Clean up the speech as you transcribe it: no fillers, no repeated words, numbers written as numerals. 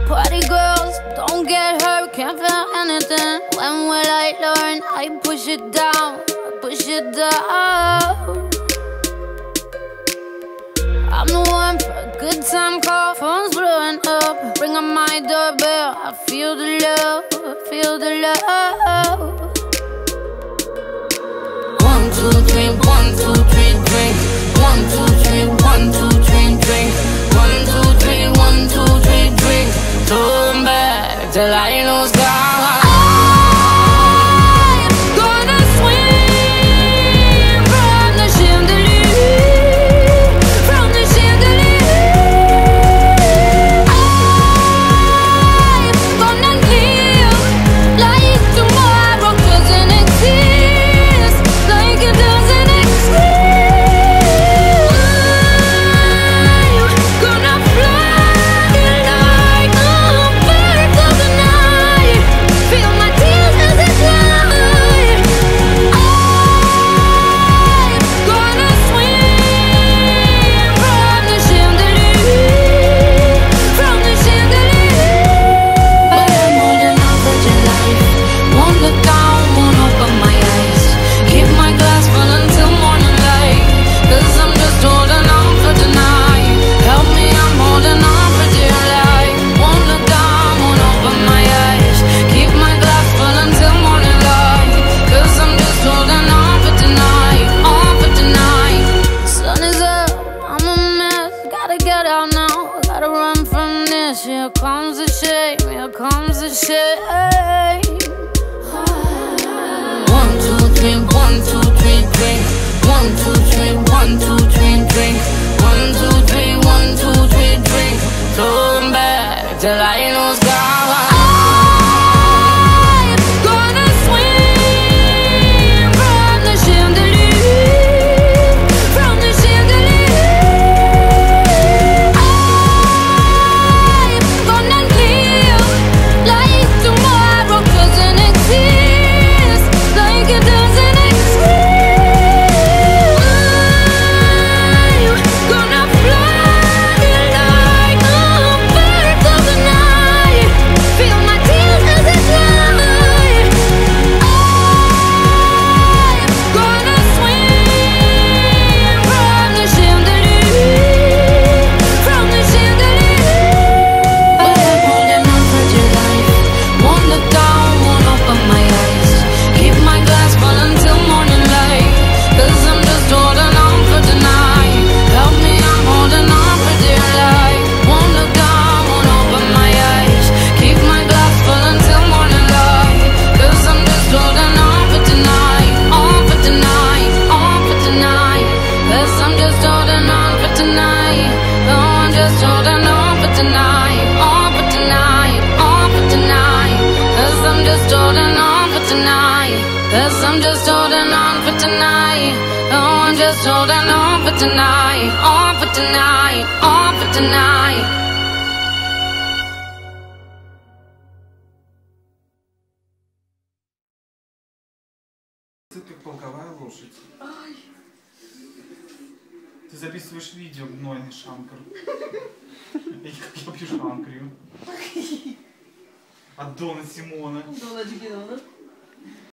Party girls, don't get hurt, can't feel anything. When will I learn? I push it down, push it down. I'm the one for a good time call, phone's blowing up. Ring on my doorbell, I feel the love, I feel the love. 1, 2, 3, 1, 2, 3, drink. 1, 2, 3, 1, 2, 3, drink. 1, 2, 3, 1, 2, 3, drink. Turn back till I lose God. Here comes the shame, here comes the shame. 1, 2, 3, 1, 2, 3, drink. 1, 2, 3, 1, 2, 3, drink. 1, 2, 3, 1, 2, 3, drink. Turn back till I lose God. Cause I'm just holding on for tonight. Oh, I'm just holding on for tonight. On for tonight, on for tonight. Ты полковая лошадь. Ты записываешь видео, гнойный шанкар. Я как я пью шанкрию. От Дона Симона. Дона Джигинона.